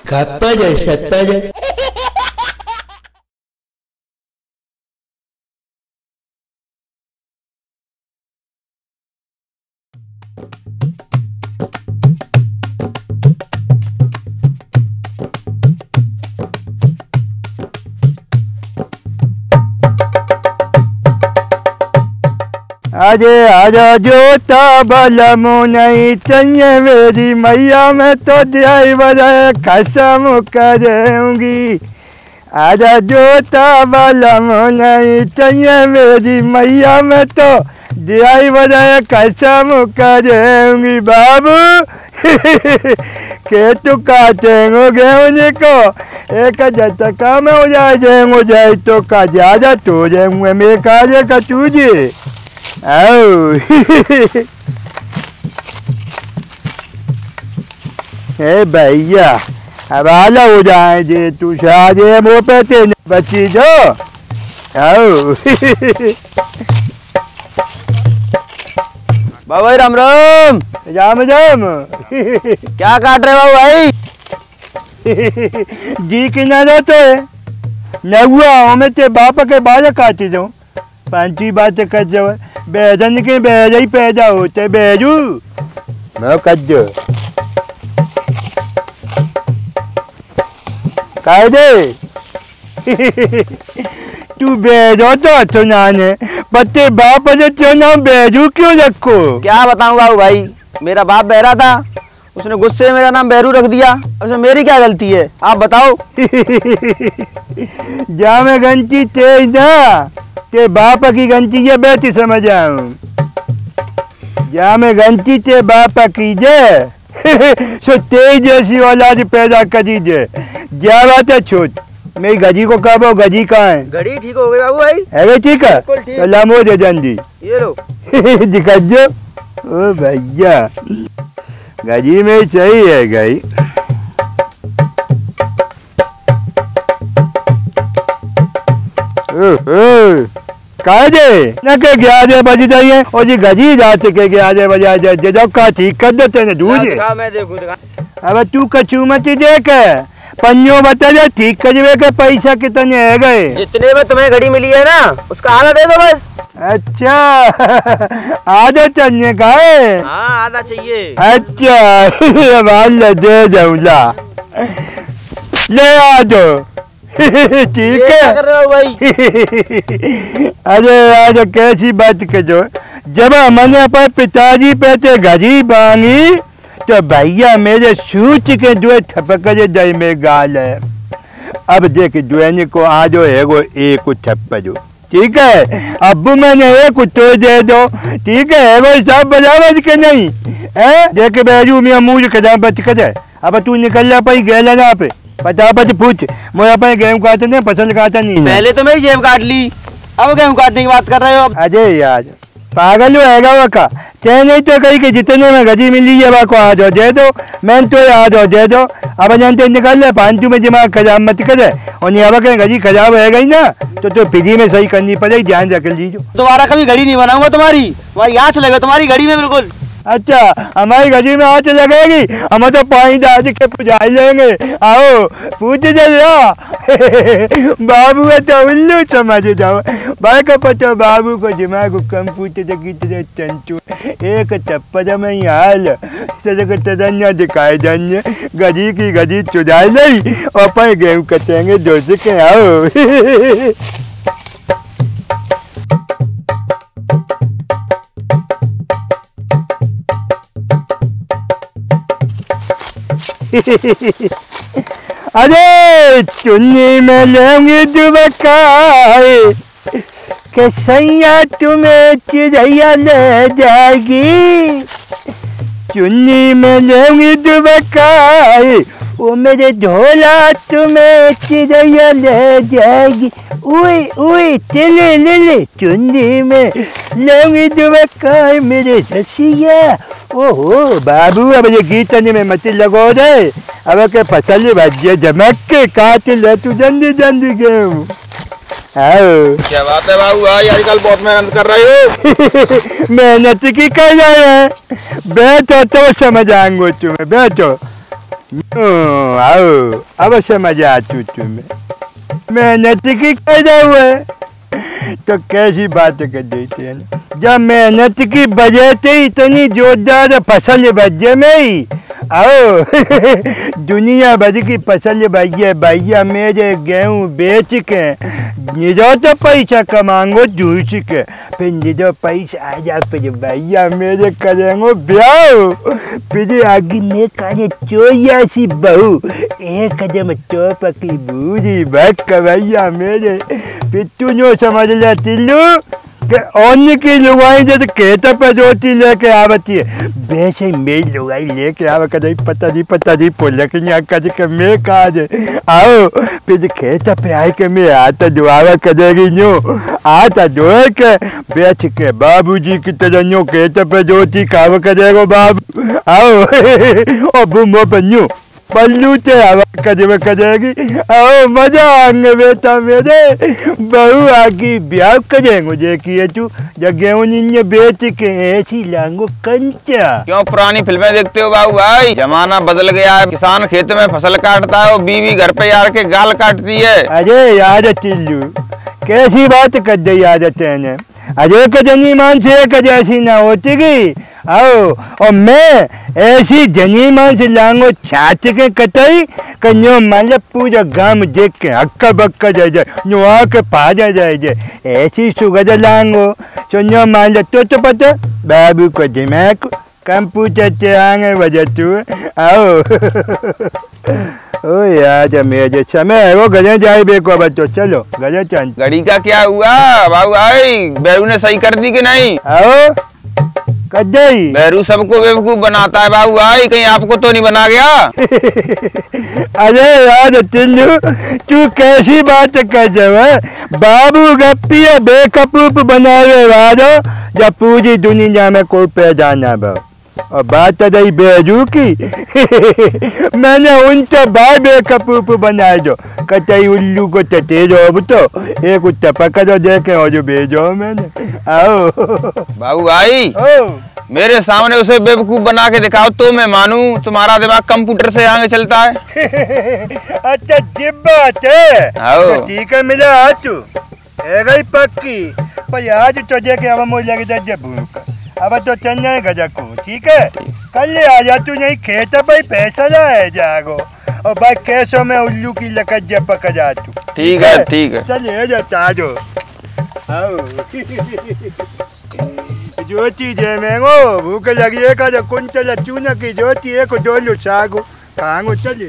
खप्पा जाए सत्ता जाए। आजे आजा जोता बलमु नहीं चाहिए मेरी मैया, मैं तो दिहाई बजाए कसम करूंगी। आजा जोता बलमु नहीं चाहिए मेरी मैया, मैं तो दिहाई बजाए कसम करूंगी। बाबू के तू काटेंगे गेहूं को एक झटका में हो जाए तो का ज्यादा तो जाएंगे मेरे काजे का तुझे। हे भैया अब आला हो जाए जे तू शादे मुँह पे ते बची जो। बाबू राम राम। जाम जाम क्या काट रहे बाबू भाई? जी की ना जाते नहुआ हमें ते बाप के बाल काटी दो पांची बात कर जाओ। बेजन के बेजा ही पैदा होते बेजू मैं कद कह दे। तू बेजो तो सुनाने पत्ते बाप ने क्यों नाम बेजू क्यों रखो? क्या बताऊं बाबू भाई, मेरा बाप बहरा था, उसने गुस्से में मेरा नाम बेरू रख दिया। उसमें मेरी क्या गलती है आप बताओ? जा में गंती तेज ना ते बाप की गंती ये बेटी समझ आऊं। जा में गंती ते बाप की जे सो तेज जैसी औलाद पैदा करी जे। जा बात है छोट मेरी गजी को कब हो? गजी कहाँ है? घड़ी ठीक हो गई बाबू भाई। है ठीक है तो लामो दे जल्दी ये लो दिखा जो। ओ भैया गजी में ही चाहिए गई। कहा जे न के 11 बज जाइए और जी गजी जाते के 11 बजा जाए जब का ठीक कर देते न दूध। मैं देखूं अब तू कछू मत देख पन्नियों बता दे ठीक करवे के पैसा कितने है गए? जितने में तुम्हें घड़ी मिली है ना उसका आधा दे दो बस। अच्छा आधा चाहिए का है? हाँ आधा चाहिए। अच्छा दे जाऊला ले आ दो ठीक है। क्या कर रहे हो भाई? अरे आज कैसी बात कर जो जब मैंने पर पिताजी पे ते घड़ी मांगी तो भैया मेरे सूच के जो थपक जाए में गाल है। अब देख दुआने को आ जो है वो एक थप्पा जो ठीक है। अब मैंने एक तो दे दो ठीक है वो सब बजावज के नहीं है। देख बैजू मियाँ मुझे कदा बच कर जाए। अब तू निकल जा पाई गैला ना पे फटाफट पूछ मुझे अपने गेहूं काटने पसंद काटा नहीं। पहले तो मेरी जेब काट ली अब गेहूं काटने की बात कर रहे हो? अजय यार पागल होएगा वो का चाहे नहीं तो कहीं कि जितने में गजी मिली है को आ जाओ दे दो। मैं तो आ जाओ दे दो। अब जानते निकल ले पांचू में दिमाग खराब मत करे और नहीं अब कहीं गजी खराब होएगा ही ना तो फ्री में सही करनी पड़ेगी। ध्यान रख लीजिए। दोबारा कभी घड़ी नहीं बनाऊंगा तुम्हारी आँच लगे तुम्हारी घड़ी में बिल्कुल। अच्छा हमारी गजी में आँच लगेगी हम तो पानी डाल के पुजाई लेंगे। आओ पूछ जा बाबू है तो उल्लू समझ जाओ भाई का पता बाबू को दिमाग कम पूछते चंचू एक चप्पल में ही हाल तदन्य दिखाए जाने गजी की गजी चुराई ली और पर गेहूं कटेंगे दोस्त के। आओ अरे चुन्नी में लेंगे दुबकाए के सैया तुम्हें चिड़ैया ले जाएगी। चुन्नी में लेंगे दुबकाए वो मेरे ढोला तुम्हें चिड़ैया ले जाएगी। उई उई तिले ले चुन्नी में लेंगे दुबकाए मेरे रसिया। ओहो बाबू अब ये गीतने में मत लगो रे अब के फसल भजिए जमक के काट ले तू जल्दी जल्दी गेहूं। क्या बात है बाबू भाई आजकल बहुत मेहनत कर रहे हो। मेहनत की कर रहे हैं बैठो तो समझ आएंगे तुम्हें बैठो। आओ अब समझ आती तुम्हें। मेहनत की पैदा हुआ है तो कैसी बात कर देते हैं ना। जब मेहनत की वजह से इतनी जोरदार फसल बजे में ही आओ दुनिया भर की फसल भैया भैया मेरे गेहूँ बेच के निजो तो पैसा कमांगो जूस के फिर निजो पैसा आ जा फिर भैया मेरे करेंगे ब्याह फिर आगे ने करे चोया सी बहू एक कदम चौप की बूढ़ी भटक भैया मेरे फिर तू नो समझ ले तिल्लू कि अन्य की लुगाई जब खेत पे जोती लेके आवती है वैसे मेरी लुगाई लेके आवा कदे पता नहीं पोलक नहीं कद के मैं कहा जे आओ फिर खेत पे आए के मैं आता दुआवा कदेगी न्यू आता दो के बेच के बाबूजी की तरह न्यू खेत पे जोती काव कदेगो बाबू आओ ओ बुमो पे न्यू पल्लू ते हवा कदेगी आओ मजा आएंगे बेटा मेरे बहू आगे ब्याह करेंगे देखिए तू गेहूं बेच के ऐसी लांगो कंचा। क्यों पुरानी फिल्में देखते हो बाबू भाई? जमाना बदल गया है। किसान खेत में फसल काटता है और बीवी घर पे यार के गाल काटती है। अरे यार चिल्लू कैसी बात कर दी यार तेने। अरे कजनी मान से जैसी ना होती गई आओ और मैं ऐसी जनी मान से लांगो छात के कतई कन्यो मान ले पूरा गांव देख के हक्का बक्का जाए नो आके पाजा जाए ऐसी सुगध लांगो सुनियो मान ले तो पता बाबू को दिमाग कंप्यूटर से आगे बजे तू आओ ओ यार मेरे समय है वो गले जाए बेको बच्चों चलो गले चल। घड़ी का क्या हुआ बाबू भाई? बैरू ने सही कर दी कि नहीं? आओ कदई बैरू सबको बेवकूफ बनाता है बाबू भाई, कहीं आपको तो नहीं बना गया? अरे यार टिल्लू तू कैसी बात कर जब बाबू गप्पी बेकपूफ बनावे वालो जब पूरी दुनिया में कोई पैदा ना बा और बात रही बैजू की मैंने उनसे भाई बेकपूफ बनाए जो कतई उल्लू को तेजो अब तो एक उत्तर पकड़ो देखे और जो भेजो मैंने आओ बाबू भाई मेरे सामने उसे बेवकूफ बना के दिखाओ तो मैं मानूं तुम्हारा दिमाग कंप्यूटर से आगे चलता है। अच्छा जिब बात है आओ ठीक है मिला तू है पक्की पर आज तो देखे अब मुझे लगे जब भूख अब तो चल जाए गजा को ठीक है कल ले आ जा तू नहीं खेत भाई पैसा लाए जागो और भाई कैसो में उल्लू की लकत जब पक जा तू ठीक है चलिए जाता जो जो चीज है मैंगो भूख लगी है का कुंतल चूना की जो चीज को डोलू सागो खांगो चलिए।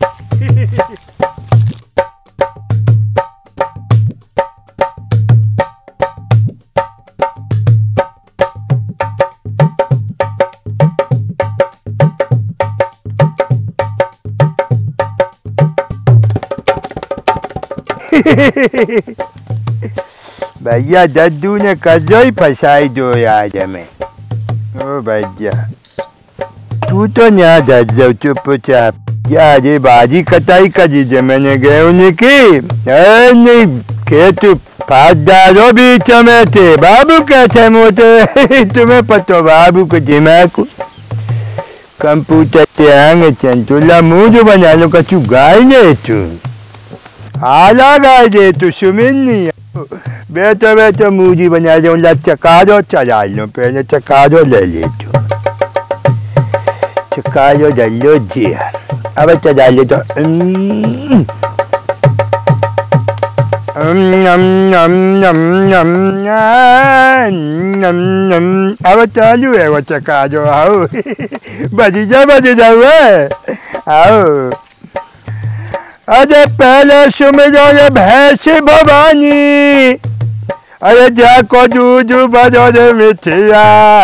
भैया दद्दू ने कजो ही फसाई दो आज हमें। ओ भैया तू तो नहीं दद्दू चुपचाप यार ये बाजी कटाई कजी जे मैंने गेहूं की नहीं खेत फाट डालो बीच में थे बाबू कैसे मोटे तुम्हें पता बाबू को दिमाग कंप्यूटर से आंगे चंचुला मुंह जो बना लो कचू गाय ने तू आला गाय दे तू सुमिन नहीं बेटे बेटे मूजी बना दो चकारो चला लो पहले चकारो ले ले तू चकारो डाल लो जी अब चला ले तो अब चालू है वो चकारो आओ बजी जा आओ अरे पहले सुमिरो रे भैंस भवानी अरे जाको दूध बजो रे मिठिया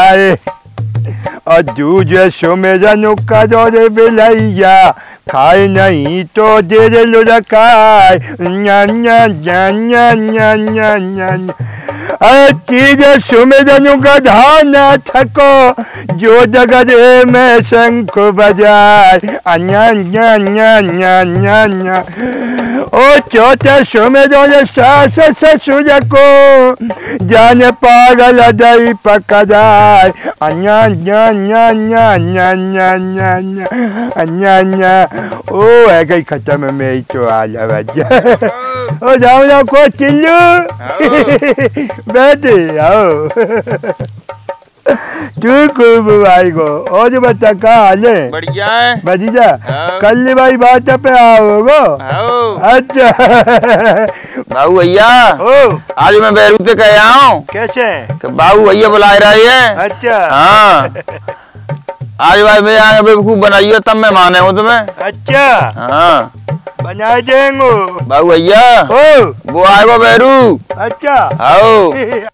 और दूध सुमिरा नुका दो रे बिलैया खाए नहीं तो दे रे लुढ़काए अरे चीज सुमिरनु का धान थको जो जगह में शंख बजाए अन्या ओ चौथे सो में जो सास ससुर को जाने पागल दई पकड़ाए अन्या न्या न्या न्या न्या न्या न्या न्या अन्या न्या। ओ है गई खत्म में तो आ जा ओ जाओ को चिल्लू बैठे आओ तू खूब भाई को और बच्चा कहाँ हाल है? बढ़िया है भतीजा कल भाई बात पे आओगे? अच्छा बाबू भैया ओ आज मैं बैरू पे कह आऊँ कैसे बाबू भैया बुला रही है। अच्छा हाँ आज भाई मैं आगे बेवकूफ बनाइयो तब मैं माने हूँ तुम्हें। अच्छा हाँ बना देंगे बाबू भैया ओ वो आएगा बैरू। अच्छा आओ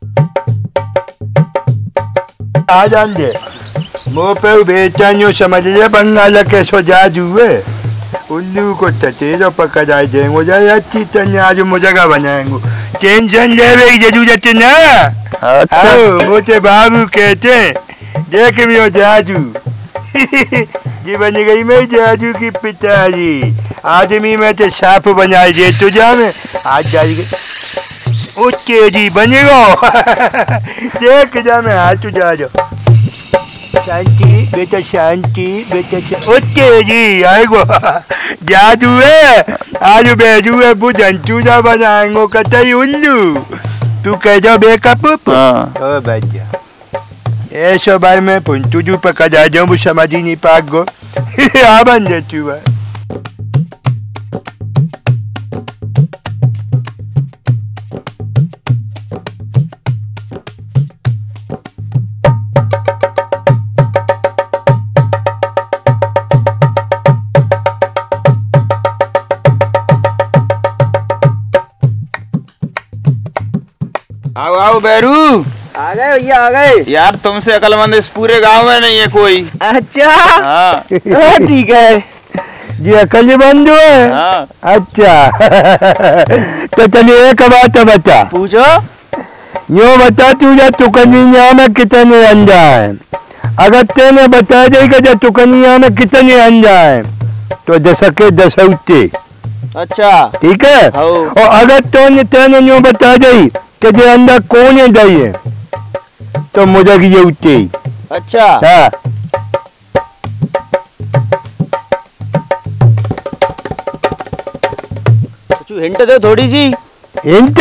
आ जान दे मुँह पे बेचैनियों समझ ले बंगाल के सो जाजुए उल्लू को ततेरो पकड़ा देंगे जाए अच्छी तरह आज मुझे बनाएंगे टेंशन ले जरूरत ना। अच्छा मोटे बाबू कहते देख भी हो जाजू जी बन गई मैं जाजू की पिताजी आदमी में तो साफ बनाई दे तुझा में आज जाएगी ओके जी बनेगा देख जा मैं हाथ जा जाओ शांति बेटा ओके जी आएगो जादू है आज बेजू है बुझन चूजा बनाएंगो कतई उल्लू तू कह जाओ बेकअप ओ भैया ऐसा भाई मैं पुंतु जू पका जा जाऊं वो समझ ही नहीं पाक गो आ बन जाती हुआ आओ आओ बैरू आ गए भैया आ गए। यार तुमसे अकलमंद इस पूरे गांव में नहीं है कोई। अच्छा हाँ ठीक है जी अकलमंद है। हाँ अच्छा तो चलिए एक बात बता पूछो। यो बता तू जा तुकनिया में कितने अंडा है अगर तेने बता देगा जा तुकनिया में कितने अंडा है तो 10 के 10 उठे। अच्छा ठीक है और अगर तेने यो बता दी कि जो अंडा कौन है दई है तो मुझे ये उठे। अच्छा हाँ हिंट दो थोड़ी सी। हिंट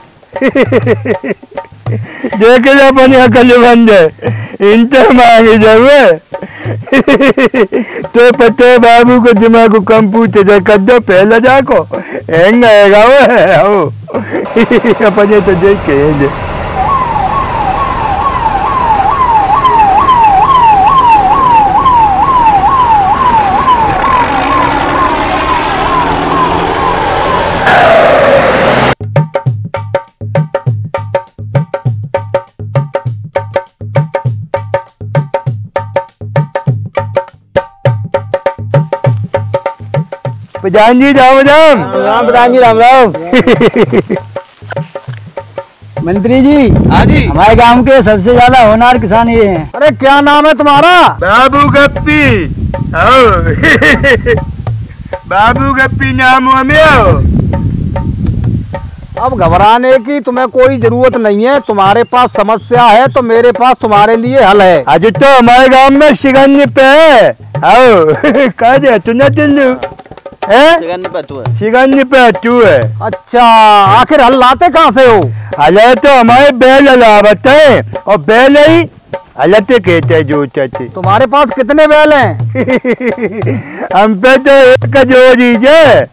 देख ले अपनी अकल बंद हिंट मांगे जब तो पते बाबू को दिमाग को कंप्यूटर कर दो पहले जाको हैंग आएगा वो अपने तो देख के प्रधान जी राम राम। राम प्रधान जी राम राम। मंत्री जी हाँ जी हमारे गांव के सबसे ज्यादा होनहार किसान ये हैं। अरे क्या नाम है तुम्हारा? बाबू गप्पी। बाबू गप्पी नाम हमें। अब घबराने की तुम्हें कोई जरूरत नहीं है। तुम्हारे पास समस्या है तो मेरे पास तुम्हारे लिए हल है। आज तो हमारे गांव में शिकंज पे है। कह दे तू न चिल्लू शिकंज पे तू है। अच्छा आखिर हल लाते कहाँ से हो? हल तो हमारे बैल अलावत है और बैल ही हलते कहते हैं जो चाहते। तुम्हारे पास कितने बैल हैं? हम पे तो एक जो दीजिए।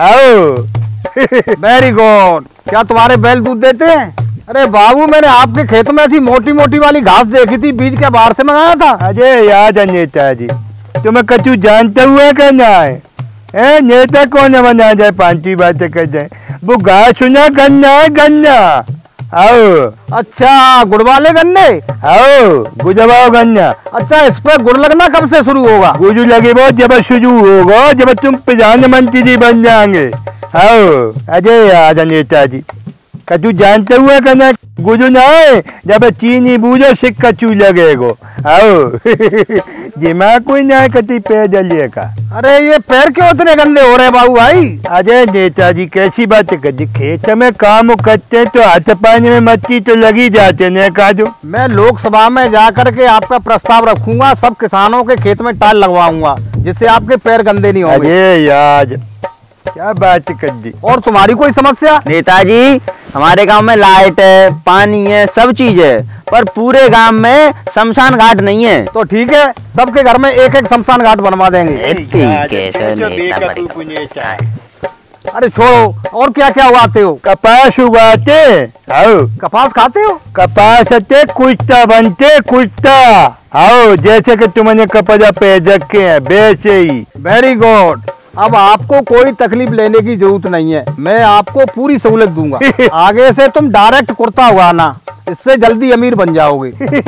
Very good. क्या तुम्हारे बैल दूध देते हैं? अरे बाबू मैंने आपके खेत में ऐसी मोटी मोटी वाली घास देखी थी, बीज के बाहर से मंगाया था। अरे याद है नेताजी तुम्हें कचू जानते हुए कहना है नेता कौन बना जाए पांची बातें कर जाए वो घास सुना गन्ना है गन्ना। आओ अच्छा गुड़ वाले गन्ने। आओ गुजबाओ गन्ना। अच्छा इस पर गुड़ लगना कब से शुरू होगा? गुजू लगे बहुत जब शुरू होगा जब तुम प्रधानमंत्री जी बन जाएंगे। आओ अजय याद है नेताजी कचू जानते हुए कहना गुजू ना है जब चीनी बूझो सिक्का चू लगेगो। आओ दिमाग कोई ना कति पैदल का। अरे ये पैर क्यों इतने गंदे हो रहे हैं बाबू भाई? अरे नेताजी कैसी बात कर दी, खेत में काम करते हैं तो हाथ पानी में मट्टी तो लगी जाते ने काजू। मैं लोकसभा में जा करके आपका प्रस्ताव रखूंगा, सब किसानों के खेत में टाइल लगवाऊंगा जिससे आपके पैर गंदे नहीं होंगे। अरे यार क्या बात कर दी। और तुम्हारी कोई समस्या? नेताजी हमारे गांव में लाइट है, पानी है, सब चीज है, पर पूरे गांव में शमशान घाट नहीं है। तो ठीक है, सबके घर में एक एक शमशान घाट बनवा देंगे। ठीक है सर, नेता बढ़िया। अरे छोड़ो, और क्या क्या उगाते हो? कपास उगाते। आओ कपास खाते हो? कपास से कुश्ता बनते, कुश्ता। आओ जैसे कि तुमने कपड़ा पे रखे हैं वैसे ही। Very good. अब आपको कोई तकलीफ लेने की जरूरत नहीं है, मैं आपको पूरी सहूलत दूंगा। आगे से तुम डायरेक्ट कुर्ता उगाना, इससे जल्दी अमीर बन जाओगे।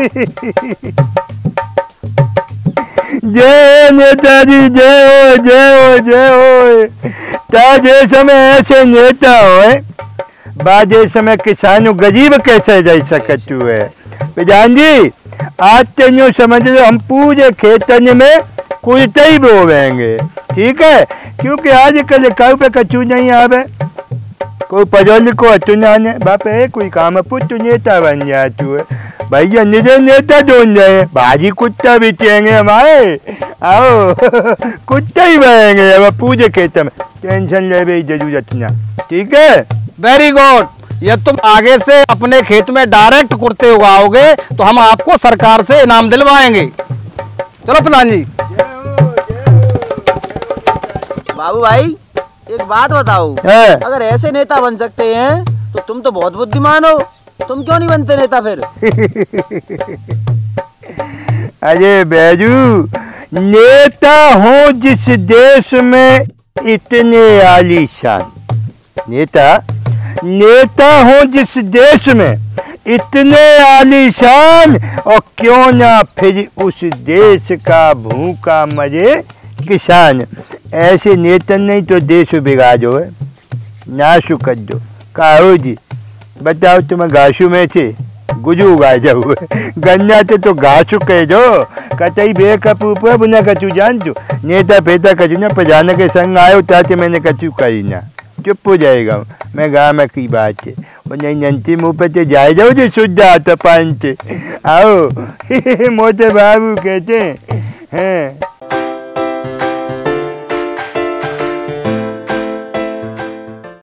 जय नेताजी, जय हो, जय हो, जय हो। ताजे समय ऐसे नेता हो, बाजे समय किसानों गरीब कैसे रह सकते हुए। प्रधान जी आज तो समझ लो हम पूरे खेतन में कुछ ही बोवेंगे, ठीक है, क्योंकि आजकल काऊ पे कचू नहीं आवे, कोई पढ़ो लिखो अतु नाने बाप है, कोई काम पुत नेता बन जातू है। भैया निजे नेता ढूंढ रहे, भाजी कुत्ता बेचेंगे हमारे। आओ कुत्ता ही बनेंगे अब पूरे खेत में, टेंशन ले जरूरत ना, ठीक है। Very good. ये तुम आगे से अपने खेत में डायरेक्ट कुर्ते उगाओगे तो हम आपको सरकार से इनाम दिलवाएंगे। चलो प्रधान जी। बाबू भाई एक बात बताओ, अगर ऐसे नेता बन सकते हैं तो तुम तो बहुत बुद्धिमान हो, तुम क्यों नहीं बनते नेता फिर? अरे बैजू, नेता हो जिस देश में इतने आलीशान, नेता हो जिस देश में इतने आलीशान, और क्यों ना फिर उस देश का भूखा मरे किसान। ऐसे नेता नहीं तो देश बिगाड़ो है, नाशु कर दो। कहो जी बताओ, तुम्हें घासू में थे गुजू उगा जाओ, गन्ना तो घासू कह दो, कतई बेकप ऊपर बुना कचू जान तू नेता फेता कचू ना पजाने के संग आयो ताते मैंने कचू करी ना, चुप हो जाएगा। मैं गाँव में की बात है, और नहीं नंती मुँह पे जाए जाओ जो शुद्ध आता पान से। आओ मोटे बाबू कहते हैं